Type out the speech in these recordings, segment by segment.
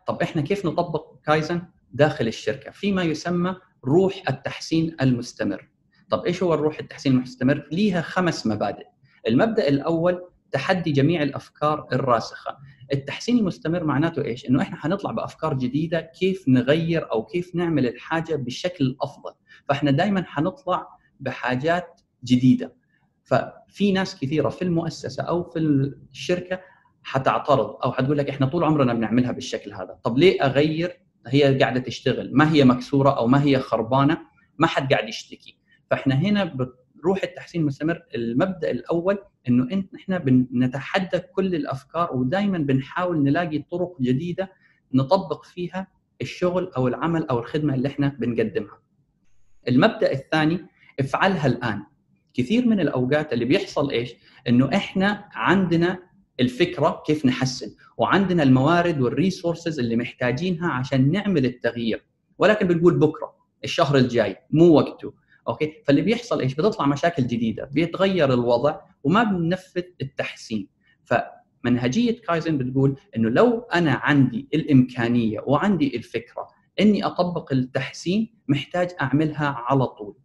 طب احنا كيف نطبق كايزن داخل الشركه؟ فيما يسمى روح التحسين المستمر. طب ايش هو الروح التحسين المستمر؟ ليها 5 مبادئ. المبدا الاول تحدي جميع الافكار الراسخه. التحسين المستمر معناته ايش؟ انه احنا حنطلع بافكار جديده كيف نغير او كيف نعمل الحاجه بالشكل الافضل. فاحنا دائما حنطلع بحاجات جديده. ففي ناس كثيره في المؤسسه او في الشركه حتعترض او حتقول لك احنا طول عمرنا بنعملها بالشكل هذا، طب ليه اغير؟ هي قاعده تشتغل، ما هي مكسوره او ما هي خربانه، ما حد قاعد يشتكي. فاحنا هنا بروح التحسين المستمر المبدا الاول انه احنا بنتحدى كل الافكار ودائما بنحاول نلاقي طرق جديده نطبق فيها الشغل او العمل او الخدمه اللي احنا بنقدمها. المبدا الثاني افعلها الان. كثير من الاوقات اللي بيحصل ايش؟ انه احنا عندنا الفكره كيف نحسن وعندنا الموارد والريسورسز اللي محتاجينها عشان نعمل التغيير، ولكن بنقول بكره، الشهر الجاي، مو وقته. اوكي، فاللي بيحصل ايش؟ بتطلع مشاكل جديده، بيتغير الوضع وما بننفذ التحسين. فمنهجيه كايزن بتقول انه لو انا عندي الامكانيه وعندي الفكره اني اطبق التحسين، محتاج اعملها على طول.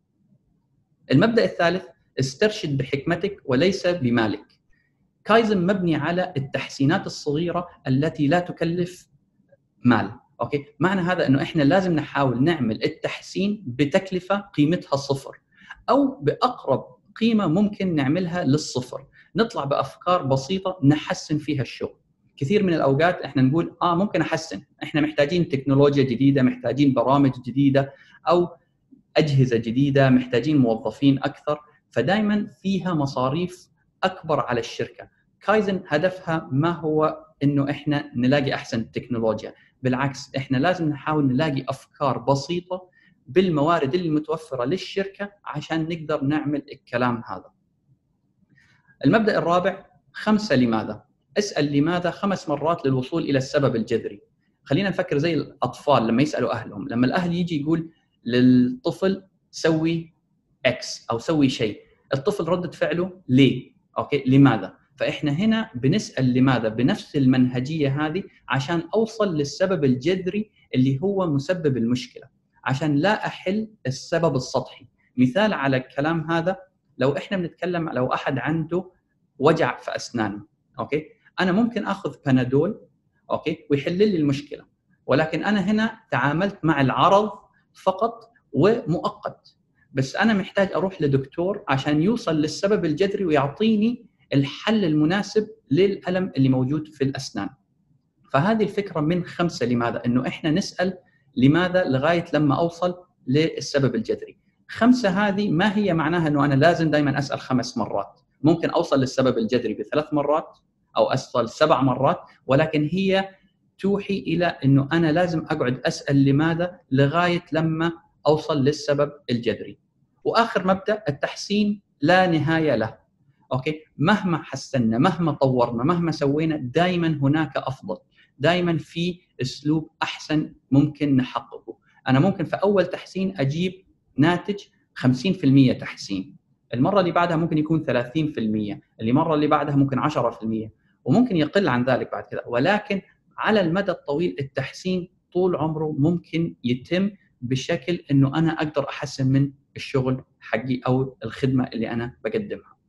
المبدا الثالث استرشد بحكمتك وليس بمالك. كايزن مبني على التحسينات الصغيره التي لا تكلف مال. اوكي، معنى هذا انه احنا لازم نحاول نعمل التحسين بتكلفه قيمتها صفر او باقرب قيمه ممكن نعملها للصفر. نطلع بافكار بسيطه نحسن فيها الشغل. كثير من الاوقات احنا نقول ممكن احسن، احنا محتاجين تكنولوجيا جديده، محتاجين برامج جديده او اجهزه جديده، محتاجين موظفين اكثر، فدائما فيها مصاريف اكبر على الشركه. كايزن هدفها ما هو انه احنا نلاقي احسن تكنولوجيا، بالعكس احنا لازم نحاول نلاقي افكار بسيطه بالموارد اللي متوفره للشركه عشان نقدر نعمل الكلام هذا. المبدا الرابع 5 لماذا. اسال لماذا 5 مرات للوصول الى السبب الجذري. خلينا نفكر زي الاطفال لما يسالوا اهلهم، لما الاهل يجي يقول للطفل سوي اكس او سوي شيء، الطفل ردة فعله ليه؟ اوكي، لماذا؟ فاحنا هنا بنسال لماذا بنفس المنهجيه هذه عشان اوصل للسبب الجذري اللي هو مسبب المشكله، عشان لا احل السبب السطحي. مثال على الكلام هذا، لو احنا بنتكلم لو احد عنده وجع في اسنانه، اوكي، انا ممكن اخذ بنادول اوكي ويحل لي المشكله، ولكن انا هنا تعاملت مع العرض فقط ومؤقت، بس انا محتاج اروح لدكتور عشان يوصل للسبب الجذري ويعطيني الحل المناسب للالم اللي موجود في الاسنان. فهذه الفكره من 5 لماذا، انه احنا نسال لماذا لغايه لما اوصل للسبب الجذري. 5 هذه ما هي معناها انه انا لازم دائما اسال 5 مرات، ممكن اوصل للسبب الجذري ب3 مرات او اوصل 7 مرات، ولكن هي توحي الى انه انا لازم اقعد اسال لماذا لغايه لما اوصل للسبب الجذري. واخر مبدا التحسين لا نهايه له. اوكي، مهما حسنا، مهما طورنا، مهما سوينا، دائما هناك افضل، دائما في اسلوب احسن ممكن نحققه. انا ممكن في اول تحسين اجيب ناتج 50% تحسين، المره اللي بعدها ممكن يكون 30%، المره اللي بعدها ممكن 10%، وممكن يقل عن ذلك بعد كذا، ولكن على المدى الطويل التحسين طول عمره ممكن يتم بشكل انه انا اقدر احسن من الشغل حقي او الخدمه اللي انا بقدمها.